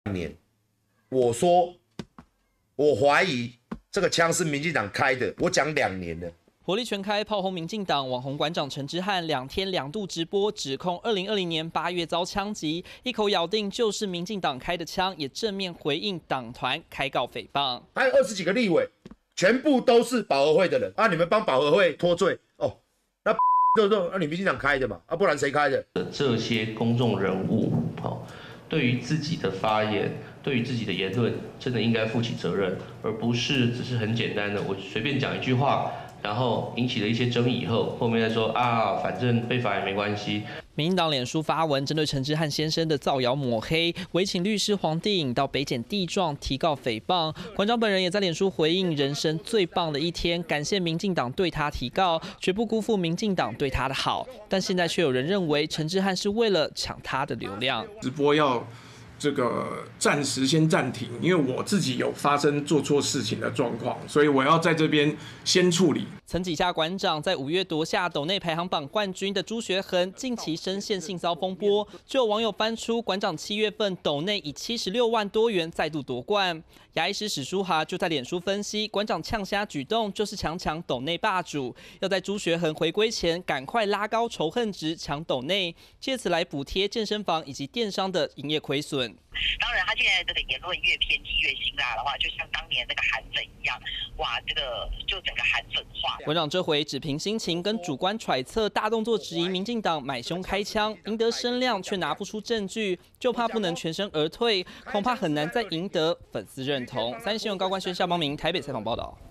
年，我说我怀疑这个枪是民进党开的，我讲2年了。 火力全开炮轰民进党网红馆长陈之汉2天2度直播，指控2020年8月遭枪击，一口咬定就是民进党开的枪，也正面回应党团开告诽谤。 还有20几个立委，全部都是保和会的人啊！你们帮保和会脱罪哦？那你民进党开的嘛？啊，不然谁开的？ 这些公众人物，对于自己的发言，对于自己的言论，真的应该负起责任，而不是只是很简单的我随便讲一句话。然后引起了一些争议以后，后面再说啊，反正被罚也没关系。 民进党脸书发文针对陈之汉先生的造谣抹黑，委请律师黄帝颖到北检地状提告诽谤。馆长本人也在脸书回应：人生最棒的一天，感谢民进党对他提告，绝不辜负民进党对他的好。但现在却有人认为陈之汉是为了抢他的流量， 直播要这个暂时先暂停，因为我自己有发生做错事情的状况，所以我要在这边先处理。 曾几下馆长在5月夺下斗内排行榜冠军的朱学恒，近期深陷性骚风波，就有网友翻出馆长7月份斗内以76万多元再度夺冠。牙医师史书华就在脸书分析，馆长呛虾举动就是强抢斗内霸主，要在朱学恒回归前赶快拉高仇恨值，抢斗内，借此来补贴健身房以及电商的营业亏损。 当然，他现在这个言论越偏激越辛辣的话，就像当年那个韩粉一样，哇，这个就整个韩粉化。 馆长这回只凭心情跟主观揣测，大动作质疑民进党买凶开枪，赢得声量却拿不出证据，就怕不能全身而退，恐怕很难再赢得粉丝认同。3立新闻高官宣夏邦明台北采访报道。